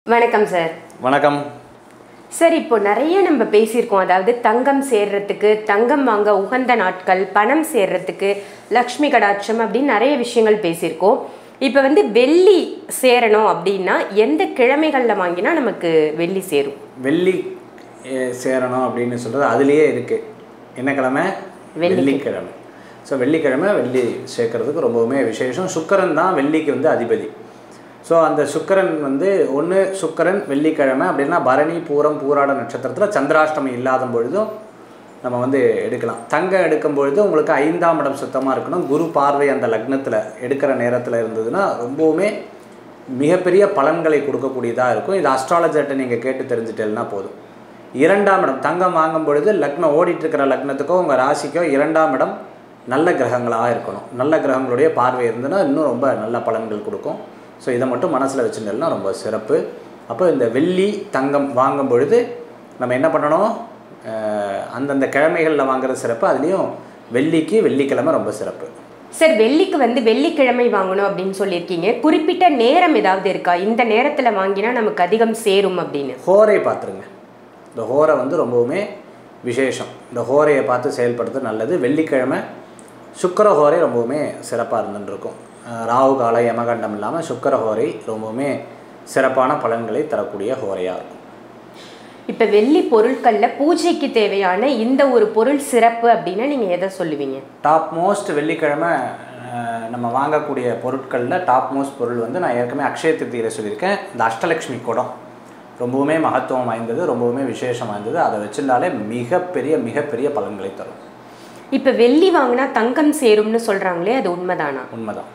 வணக்கம் சார். வணக்கம் சார், இப்போ நிறைய நம்ம பேசியிருக்கோம். அதாவது தங்கம் சேர்றதுக்கு, தங்கம் வாங்க உகந்த நாட்கள், பணம் சேர்றதுக்கு, லக்ஷ்மி கடாட்சம் அப்படின்னு நிறைய விஷயங்கள் பேசியிருக்கோம். இப்போ வெள்ளி சேரணும் அப்படின்னா எந்த கிழமைகளில் வாங்கினா நமக்கு வெள்ளி சேரும்? வெள்ளி சேரணும் அப்படின்னு சொல்கிறது அதுலேயே இருக்குது. என்ன கிழமை? வெள்ளிக்கிழமை. ஸோ வெள்ளிக்கிழமை வெள்ளி சேர்க்கறதுக்கு ரொம்பவுமே விசேஷம். சுக்கிரன் தான் வெள்ளிக்கு அதிபதி. ஸோ அந்த சுக்கிரன் ஒன்று சுக்கிரன் வெள்ளிக்கிழமை அப்படின்னா பரணி பூரம் பூராட நட்சத்திரத்தில் சந்திராஷ்டமி இல்லாத பொழுதும் நம்ம எடுக்கலாம். தங்கம் எடுக்கும் பொழுது உங்களுக்கு 5ஆம் இடம் சுத்தமாக இருக்கணும். குரு பார்வை அந்த லக்னத்தில் எடுக்கிற நேரத்தில் இருந்ததுன்னா ரொம்பவுமே மிகப்பெரிய பலன்களை கொடுக்கக்கூடியதாக இருக்கும். இது அஸ்ட்ராலஜர்கிட்ட நீங்கள் கேட்டு தெரிஞ்சுட்டேன்னா போதும். 2ஆம் இடம் தங்கம் வாங்கும் பொழுது லக்னம் ஓடிட்டுருக்கிற லக்னத்துக்கோ உங்கள் ராசிக்கோ 2ஆம் இடம் நல்ல கிரகங்களாக இருக்கணும். நல்ல கிரகங்களுடைய பார்வை இருந்ததுன்னா இன்னும் ரொம்ப நல்ல பலன்கள் கொடுக்கும். ஸோ இதை மட்டும் மனசில் வச்சுட்டேன்னா ரொம்ப சிறப்பு. அப்போ இந்த வெள்ளி தங்கம் வாங்கும் பொழுது நம்ம என்ன பண்ணணும்? அந்தந்த கிழமைகளில் வாங்குறது சிறப்பு. அதுலேயும் வெள்ளிக்கு வெள்ளிக்கிழமை ரொம்ப சிறப்பு. சார், வெள்ளிக்கு வெள்ளிக்கிழமை வாங்கணும் அப்படின்னு சொல்லியிருக்கீங்க. குறிப்பிட்ட நேரம் ஏதாவது இருக்கா? இந்த நேரத்தில் வாங்கினா நமக்கு அதிகம் சேரும் அப்படின்னு. ஹோரை பார்த்துருங்க. இந்த ஹோரை ரொம்பவுமே விசேஷம். இந்த ஹோரையை பார்த்து செயல்படுறது நல்லது. வெள்ளிக்கிழமை சுக்கிர ஹோரை ரொம்பவுமே சிறப்பாக இருந்துருக்கும். ராகு கால யமகண்டம் இல்லாமல் சுக்கிர ஹோரை ரொம்பவுமே சிறப்பான பலன்களை தரக்கூடிய ஹோரையாக இருக்கும். இப்போ வெள்ளி பொருட்களில் பூஜைக்கு தேவையான இந்த ஒரு பொருள் சிறப்பு அப்படின்னா நீங்கள் எதை சொல்லுவீங்க? டாப் மோஸ்ட் வெள்ளிக்கிழமை நம்ம வாங்கக்கூடிய பொருட்களில் டாப் மோஸ்ட் பொருள் நான் ஏற்கனவே அக்ஷய திருத்தியில் சொல்லியிருக்கேன். இந்த அஷ்டலக்ஷ்மி குடம் ரொம்பவுமே மகத்துவம் வாய்ந்தது, ரொம்பவுமே விசேஷம் வாய்ந்தது. அதை வச்சிருந்தாலே மிகப்பெரிய பலன்களை தரும். இப்போ வெள்ளி வாங்கினா தங்கம் சேரும்னு சொல்கிறாங்களே, அது உண்மைதானா? உண்மைதான்.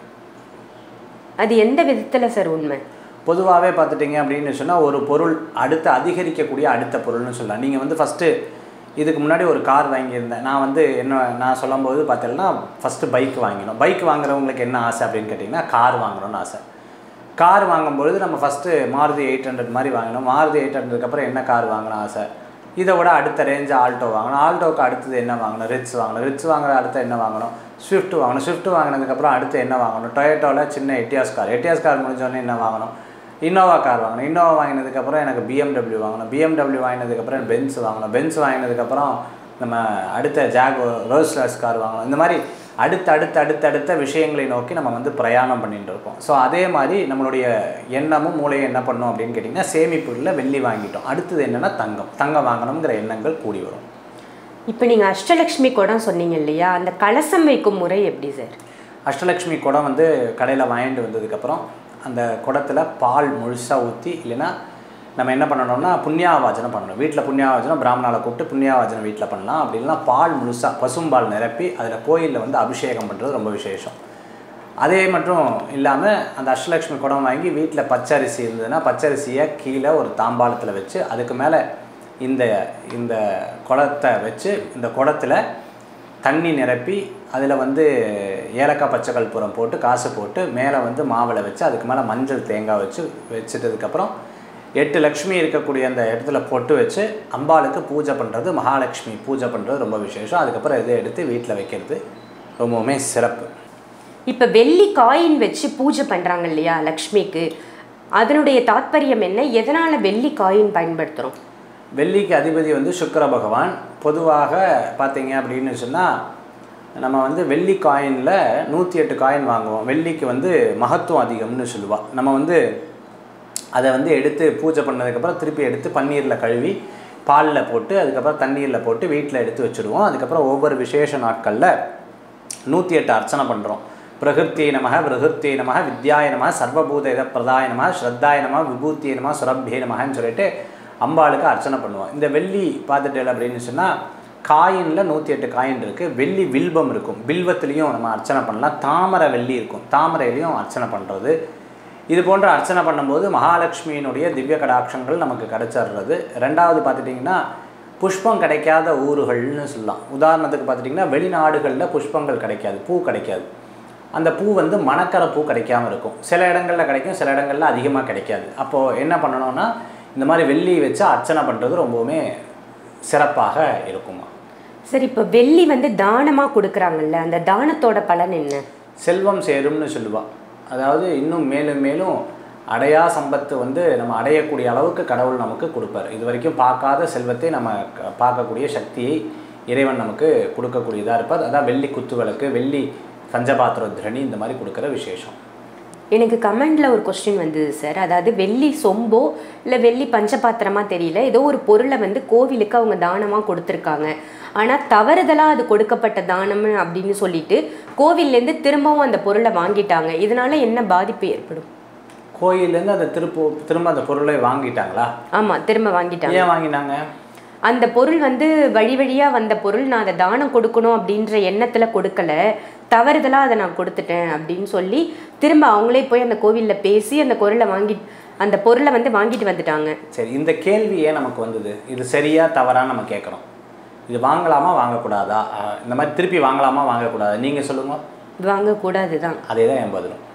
அது எந்த விதத்தில் சார் உண்மை? பொதுவாகவே பார்த்துட்டிங்க அப்படின்னு சொன்னால் ஒரு பொருள் அடுத்து அதிகரிக்கக்கூடிய அடுத்த பொருள்னு சொல்லலாம். நீங்கள் ஃபஸ்ட்டு இதுக்கு முன்னாடி ஒரு கார் வாங்கியிருந்தேன். நான் சொல்லும்போது பார்த்தீங்கன்னா ஃபஸ்ட்டு பைக் வாங்கினோம். பைக் வாங்குறவங்களுக்கு என்ன ஆசை அப்படின்னு கேட்டிங்கன்னா கார் வாங்கணும்னு ஆசை. கார் வாங்கும்பொழுது நம்ம ஃபஸ்ட்டு மாருதி 800 மாதிரி வாங்கினோம். மாருதி 800க்கு அப்புறம் என்ன கார் வாங்கணும் ஆசை? இதை விட அடுத்த ரேஞ்சு ஆல்டோ வாங்கணும். ஆல்டோவுக்கு அடுத்தது என்ன வாங்கணும்? ரிட்ஸ் வாங்கணும். ரிட்ஸ் வாங்குற அடுத்த என்ன வாங்கணும்? ஸ்விஃப்ட் வாங்கணும். ஸ்விஃப்ட் வாங்கினதுக்கப்புறம் அடுத்து என்ன வாங்கணும்? டொயோட்டோவில் சின்ன எட்டியாஸ் கார் முடிஞ்சோடனே என்ன வாங்கணும்? இன்னோவா கார் வாங்கணும். இன்னோவா வாங்கினதுக்கப்புறம் எனக்கு BMW வாங்கணும். BMW வாங்கினதுக்கப்புறம் பென்ஸ் வாங்கணும். பென்ஸ் வாங்கினதுக்கப்புறம் நம்ம அடுத்த ரோல்ஸ் ராய்ஸ் கார் வாங்கணும். இந்த மாதிரி அடுத்த விஷயங்களை நோக்கி நம்ம பிரயாணம் பண்ணிட்டு இருக்கோம். ஸோ அதே மாதிரி நம்மளுடைய எண்ணமும் மூளையும் என்ன பண்ணணும் அப்படின்னு கேட்டிங்கன்னா சேமிப்புகளில் வெள்ளி வாங்கிட்டோம். அடுத்தது என்னென்னா தங்கம் வாங்கணுங்கிற எண்ணங்கள் கூடி வரும். இப்போ நீங்கள் அஷ்டலக்ஷ்மி குடம் சொன்னீங்க இல்லையா, அந்த கலசம் வைக்கும் முறை எப்படி சார்? அஷ்டலக்ஷ்மி குடம் கடையில் வாங்கிட்டு வந்ததுக்கப்புறம் அந்த குடத்தில் பால் முழுசாக ஊற்றி, இல்லைன்னா நம்ம என்ன பண்ணணும்னா புண்ணியாவாஜனம் பண்ணணும். வீட்டில் புண்ணியாவாஜனம் பிராமணாவை கூப்பிட்டு புண்ணியாவாஜனம் வீட்டில் பண்ணலாம். அப்படி இல்லைனா பால் முழுசாக பசும்பால் நிரப்பி அதில் கோயிலில் அபிஷேகம் பண்ணுறது ரொம்ப விசேஷம். அதே மட்டும் இல்லாமல் அந்த அஷ்டலக்ஷ்மி குடம் வாங்கி வீட்டில் பச்சரிசி இருந்ததுன்னா பச்சரிசியை கீழே ஒரு தாம்பாளத்தில் வச்சு அதுக்கு மேலே இந்த குடத்தை வச்சு இந்த குடத்தில் தண்ணி நிரப்பி அதில் ஏலக்காய் பச்சை கற்பூரம் போட்டு காசு போட்டு மேலே மாவில் வச்சு அதுக்கு மேலே மஞ்சள் தேங்காய் வச்சுட்டதுக்கப்புறம் 8 லக்ஷ்மி இருக்கக்கூடிய அந்த இடத்துல பொட்டு வச்சு அம்பாளுக்கு பூஜை பண்ணுறது, மகாலட்சுமி பூஜை பண்ணுறது ரொம்ப விசேஷம். அதுக்கப்புறம் இதை எடுத்து வீட்டில் வைக்கிறது ரொம்பவுமே சிறப்பு. இப்போ வெள்ளி காயின் வச்சு பூஜை பண்ணுறாங்க இல்லையா லக்ஷ்மிக்கு, அதனுடைய தாத்பரியம் என்ன? எதனால் வெள்ளி காயின் பயன்படுத்துகிறோம்? வெள்ளிக்கு அதிபதி சுக்கிர பகவான். பொதுவாக பார்த்தீங்க அப்படின்னு சொன்னால் நம்ம வெள்ளி காயினில் 108 காயின் வாங்குவோம். வெள்ளிக்கு மகத்துவம் அதிகம்னு சொல்லுவாள். நம்ம அதை எடுத்து பூஜை பண்ணதுக்கப்புறம் திருப்பி எடுத்து பன்னீரில் கழுவி பாலில் போட்டு அதுக்கப்புறம் தண்ணீரில் போட்டு வீட்டில் எடுத்து வச்சுடுவோம். அதுக்கப்புறம் ஒவ்வொரு விசேஷ நாட்களில் 108 அர்ச்சனை பண்ணுறோம். பிரகிருத்தியை நமக பிரகிருத்தியை நமக வித்யாய நமக சர்வபூத இத பிரதாய நமக ஸ்ரத்தாய நமக விபூத்தியை நமக சுரப்யே நமகன்னு சொல்லிட்டு அம்பாளுக்கு அர்ச்சனை பண்ணுவோம். இந்த வெள்ளி பார்த்துட்டு அப்படின்னு சொன்னால் காயினில் 108 காயின் இருக்குது. வெள்ளி வில்வம் இருக்கும். வில்வத்துலேயும் நம்ம அர்ச்சனை பண்ணலாம். தாமரை வெள்ளி இருக்கும். தாமரையிலையும் அர்ச்சனை பண்ணுறது. இது போன்ற அர்ச்சனை பண்ணும்போது மகாலட்சுமியினுடைய திவ்ய கடாட்சங்கள் நமக்கு கிடைச்சிடுறது. ரெண்டாவது பார்த்துட்டிங்கன்னா புஷ்பம் கிடைக்காத ஊர்கள்னு சொல்லலாம். உதாரணத்துக்கு பார்த்துட்டிங்கன்னா வெளிநாடுகளில் புஷ்பங்கள் கிடைக்காது, பூ கிடைக்காது. அந்த பூ மணக்கிற பூ கிடைக்காமல் இருக்கும். சில இடங்களில் கிடைக்கும், சில இடங்களில் அதிகமாக கிடைக்காது. அப்போது என்ன பண்ணணும்னா இந்த மாதிரி வெள்ளி வச்சு அர்ச்சனை பண்ணுறது ரொம்பவுமே சிறப்பாக இருக்குமா. சரி, இப்போ வெள்ளி தானமாக கொடுக்குறாங்கல்ல, அந்த தானத்தோட பலன் என்ன? செல்வம் சேரும்னு சொல்லுவாள். அதாவது இன்னும் மேலும் அடையா சம்பத்து வந்து நம்ம அடையக்கூடிய அளவுக்கு கடவுள் நமக்கு கொடுப்பார். இது வரைக்கும் பார்க்காத செல்வத்தை நம்ம பார்க்கக்கூடிய சக்தியை இறைவன் நமக்கு கொடுக்கக்கூடியதாக இருப்பார். அதான் வெள்ளி குத்து விளக்கு, வெள்ளி பஞ்சபாத்திரோத்ரணி இந்த மாதிரி கொடுக்குற விசேஷம். எனக்கு கமெண்டில் ஒரு கொஸ்டின் வந்தது சார். அதாவது வெள்ளி சொம்போ இல்லை வெள்ளி பஞ்சபாத்திரமாக தெரியல, ஏதோ ஒரு பொருளை வந்து கோவிலுக்கு அவங்க தானமாக கொடுத்துருக்காங்க. ஆனால் தவறுதலாக அது கொடுக்கப்பட்ட தானம் அப்படின்னு சொல்லிட்டு கோவில்லேருந்து திரும்பவும் அந்த பொருளை வாங்கிட்டாங்க. இதனால என்ன பாதிப்பு ஏற்படும்? கோயிலேருந்து அந்த திரும்ப அந்த பொருளை வாங்கிட்டாங்களா? ஆமாம், திரும்ப வாங்கிட்டாங்க. ஏன் வாங்கினாங்க? அந்த பொருள் வந்து வழி வழியாக வந்த பொருள், நான் அதை தானம் கொடுக்கணும் அப்படின்ற எண்ணத்தில் கொடுக்கல, தவறுதலாக அதை நான் கொடுத்துட்டேன் அப்படின்னு சொல்லி திரும்ப அவங்களே போய் அந்த கோவிலில் பேசி அந்த அந்த பொருளை வந்து வாங்கிட்டு வந்துட்டாங்க. சரி, இந்த கேள்வி ஏன் நமக்கு வந்தது? இது சரியா தவறான்னு நம்ம கேட்குறோம். இது வாங்கலாமா வாங்கக்கூடாதா, இந்த மாதிரி திருப்பி வாங்கலாமா வாங்கக்கூடாதா, நீங்கள் சொல்லுங்க. வாங்கக்கூடாது தான். அதே தான் என் பதிலும்.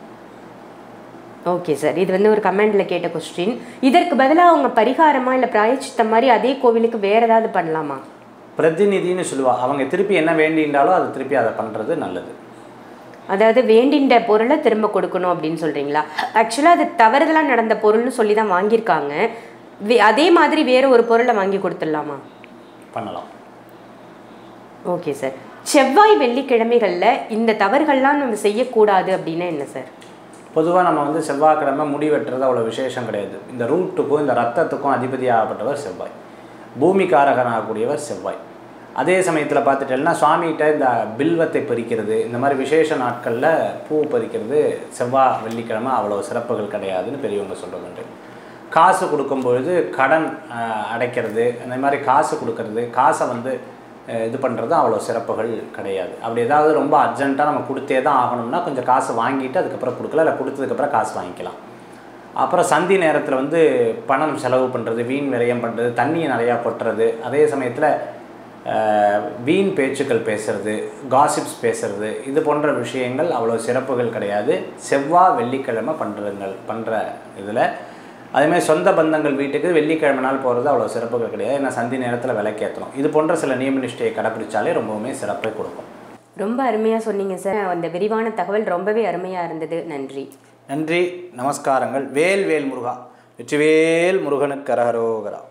ஓகே சார், இது வந்து ஒரு கமெண்டில் கேட்ட கொஸ்டின். இதற்கு பதிலாக அவங்க பரிகாரமாக இல்லை பிராயச்சித்தம் மாதிரி அதே கோவிலுக்கு வேறு ஏதாவது பண்ணலாமா? பிரதிநிதின்னு சொல்லுவா, அவங்க திருப்பி என்ன வேண்டின்றாலோ அதை திருப்பி அதை பண்ணுறது நல்லது. அதாவது வேண்டின்ற பொருளை திரும்ப கொடுக்கணும் அப்படின்னு சொல்கிறீங்களா? ஆக்சுவலாக அது தவறுதலாக நடந்த பொருள்னு சொல்லி தான் வாங்கியிருக்காங்க. அதே மாதிரி வேறு ஒரு பொருளை வாங்கி கொடுத்துடலாமா? பண்ணலாம். Okay sir. செவ்வாய் வெள்ளிக்கிழமைகளில் இந்த தவறுகள்லாம் நம்ம செய்யக்கூடாது அப்படின்னா என்ன சார்? பொதுவாக நம்ம வந்து செவ்வாய்க்கிழமை முடி வெட்டுறது அவ்வளோ விசேஷம் கிடையாது. இந்த ரூட்டுக்கும் இந்த ரத்தத்துக்கும் அதிபதியாகப்பட்டவர் செவ்வாய், பூமிக்காரகனாகக்கூடியவர் செவ்வாய். அதே சமயத்தில் பார்த்துட்டேன்னா சுவாமிகிட்ட இந்த பில்வத்தை பறிக்கிறது, இந்த மாதிரி விசேஷ நாட்களில் பூ பறிக்கிறது செவ்வாய் வெள்ளிக்கிழமை அவ்வளோ சிறப்புகள் கிடையாதுன்னு பெரியவங்க சொல்கிறது. காசு கொடுக்கும்பொழுது கடன் அடைக்கிறது, அந்த மாதிரி காசு கொடுக்கறது, காசை வந்து இது பண்ணுறது அவ்வளோ சிறப்புகள் கிடையாது. அப்படி ஏதாவது ரொம்ப அர்ஜென்ட்டாக நம்ம கொடுத்தே தான் ஆகணும்னா கொஞ்சம் காசு வாங்கிட்டு அதுக்கப்புறம் கொடுக்கலாம், இல்லை கொடுத்ததுக்கப்புறம் காசு வாங்கிக்கலாம். அப்புறம் சந்தி நேரத்தில் வந்து பணம் செலவு பண்ணுறது, வீண் விரயம் பண்ணுறது, தண்ணியை நிறையா கொட்டுறது, அதே சமயத்தில் வீண் பேச்சுக்கள் பேசுகிறது, காசிப்ஸ் பேசுகிறது, இது போன்ற விஷயங்கள் அவ்வளோ சிறப்புகள் கிடையாது செவ்வாய் வெள்ளிக்கிழமை பண்ணுற இதில். அதேமாதிரி சொந்த பந்தங்கள் வீட்டுக்கு வெள்ளிக்கிழமை நாள் போகிறது அவ்வளோ சிறப்புகள் கிடையாது. ஏன்னா சந்தி நேரத்தில் விளக்கேற்றணும். இது போன்ற சில நியம நிஷ்டையை கடைப்பிடிச்சாலே ரொம்பவுமே சிறப்பை கொடுக்கும். ரொம்ப அருமையாக சொன்னீங்க சார். அந்த விரிவான தகவல் ரொம்பவே அருமையாக இருந்தது. நன்றி. நன்றி, நமஸ்காரங்கள். வேல் வேல் முருகா, வெற்றிவேல் முருகனுக்கு அரகரோகரா.